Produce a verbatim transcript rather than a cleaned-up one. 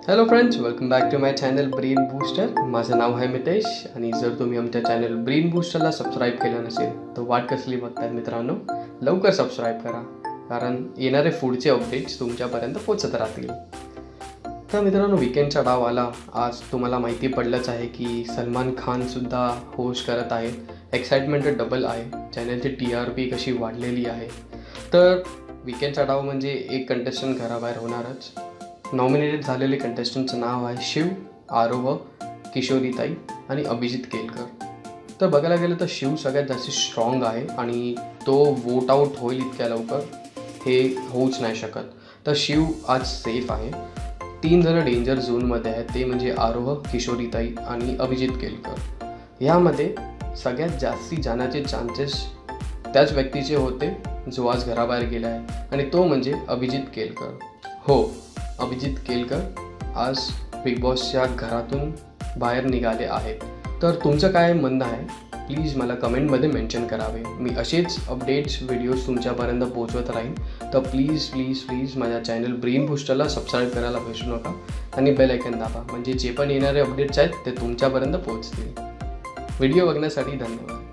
Hello friends, welcome back to my channel brain booster. माझं नाव आहे मितेश आणि जर तुम्ही आमच्या चॅनल ब्रेन बूस्टरला सबस्क्राईब केलं नसेल तर वाट कसली बघताय मित्रांनो, लवकर सबस्क्राईब करा, कारण येणारे पुढचे अपडेट्स तुमच्यापर्यंत पोचत राहतील. तर मित्रांनो, विकेंडचा डाव आला. आज तुम्हाला माहिती पडलंच आहे की सलमान खानसुद्धा होस्ट करत आहे. एक्साइटमेंट डबल आहे. चॅनलची टी आर पी कशी वाढलेली आहे. तर विकेंडचा डाव म्हणजे एक कंटेस्टंट घराबाहेर होणारच. नॉमिनेटेड झालेले कंटेस्टंटचं नाव आहे शिव, आरोह, किशोरीताई आणि अभिजित केलकर. तर बघायला गेलं तर शिव सगळ्यात जास्त स्ट्रॉंग आहे आणि तो वोट आऊट होईल इतक्या लवकर हे होऊच नाही शकत. तर शिव आज सेफ आहे. तीन जण डेंजर झोनमध्ये आहेत, ते म्हणजे आरोह, किशोरीताई आणि अभिजित केलकर. ह्यामध्ये सगळ्यात जास्ती जाण्याचे चान्सेस त्याच व्यक्तीचे होते जो आज घराबाहेर गेला आहे, आणि तो म्हणजे अभिजित केलकर. हो, अभिजित केलकर आज बिग बॉसच्या घरातून बाहेर निघाले आहेत. तर तुमचं काय म्हणणं आहे प्लीज मला कमेंटमध्ये मेन्शन करावे. मी असेच अपडेट्स व्हिडिओज तुमच्यापर्यंत पोहोचवत राहीन. तर प्लीज प्लीज प्लीज माझ्या चॅनल ब्रेन बूस्टरला सबस्क्राईब करायला विसरू नका आणि बेल आयकन दाबा, म्हणजे जे पण येणारे अपडेट्स आहेत ते तुमच्यापर्यंत पोहोचतील. व्हिडिओ बघण्यासाठी धन्यवाद.